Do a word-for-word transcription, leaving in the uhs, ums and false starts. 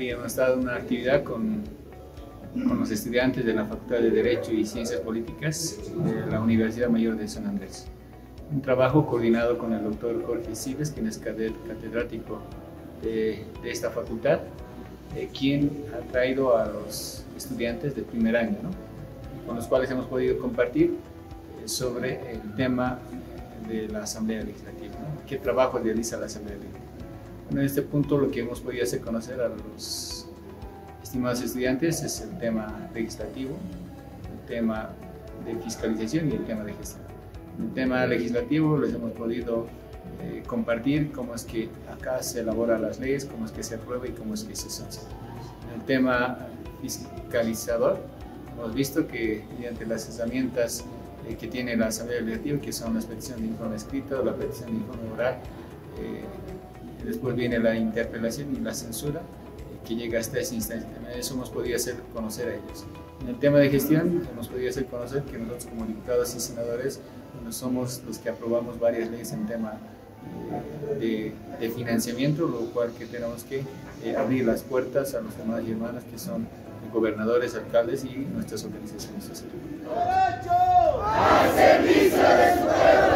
Hoy hemos estado en una actividad con, con los estudiantes de la Facultad de Derecho y Ciencias Políticas de la Universidad Mayor de San Andrés. Un trabajo coordinado con el doctor Jorge Siles, quien es catedrático de, de esta facultad, eh, quien ha traído a los estudiantes de primer año, ¿no? Con los cuales hemos podido compartir eh, sobre el tema de la Asamblea Legislativa, ¿no? ¿Qué trabajo realiza la Asamblea Legislativa? Bueno, en este punto lo que hemos podido hacer conocer a los estimados estudiantes es el tema legislativo, el tema de fiscalización y el tema de gestión. En el tema legislativo les hemos podido eh, compartir cómo es que acá se elaboran las leyes, cómo es que se aprueba y cómo es que se sanciona. En el tema fiscalizador hemos visto que mediante las herramientas eh, que tiene la Asamblea Legislativa, que son la petición de informe escrito, la petición de informe oral, eh, después viene la interpelación y la censura, eh, que llega hasta esa instancia. Eso hemos podido hacer conocer a ellos. En el tema de gestión hemos podido hacer conocer que nosotros como diputados y senadores bueno, somos los que aprobamos varias leyes en tema eh, de, de financiamiento, lo cual que tenemos que eh, abrir las puertas a los hermanos y hermanas que son gobernadores, alcaldes y nuestras organizaciones sociales. ¡Derecho al servicio de su pueblo!